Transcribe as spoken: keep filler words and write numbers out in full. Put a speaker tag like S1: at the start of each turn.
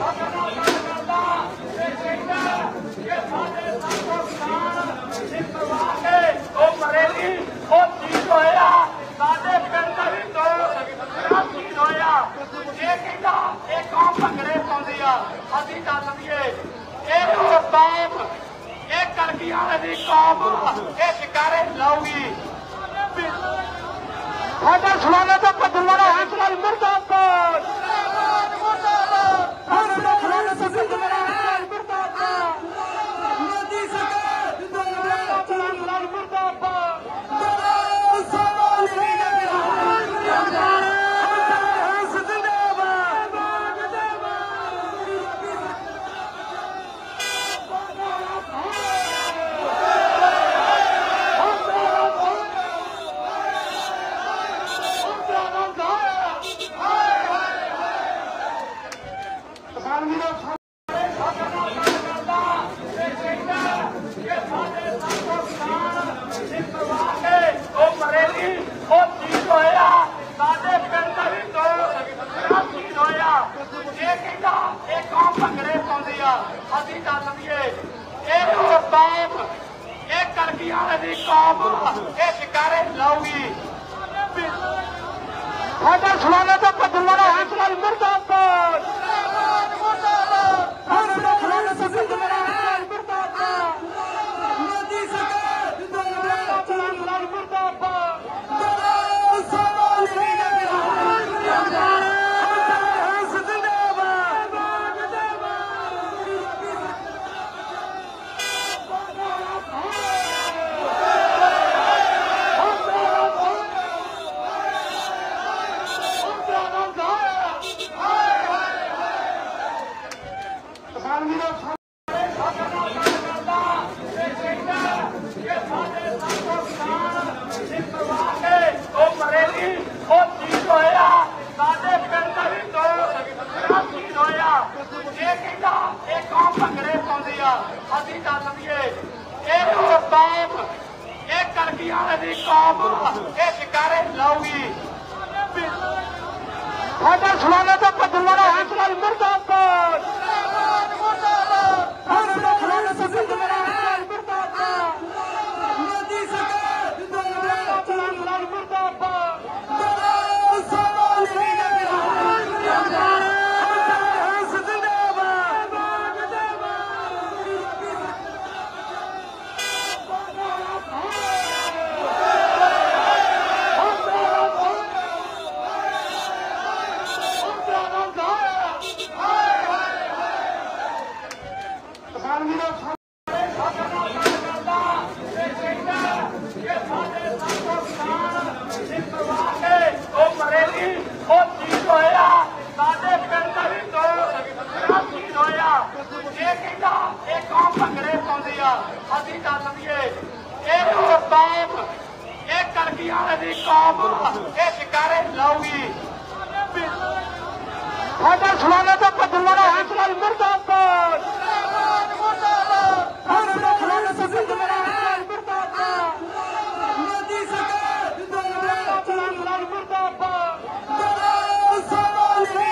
S1: सुनाने तो बदल वाला हौसला मुर्दाबाद सुनाने तो बदल वाला हौसला मुर्दाबाद मोदी सरकार जिंदाबाद मुर्दाबाद सवाल नहीं सुनाने तो बदल वाला हौसला मुर्दाबाद सुनाने तो बदल वाला हौसला मुर्दाबाद मोदी सरकार जिंदाबाद मुर्दाबाद सवाल नहीं सुनाने तो बदल वाला हौसला मुर्दाबाद सुनाने तो बदल वाला हौसला मुर्दाबाद मोदी सरकार जिंदाबाद मुर्दाबाद सवाल नहीं सुनाने तो बदल वाला हौसला मुर्दाबाद सुनाने तो बदल वाला हौसला मुर्दाबाद मोदी सरकार जिंदाबाद मुर्दाबाद सवाल नहीं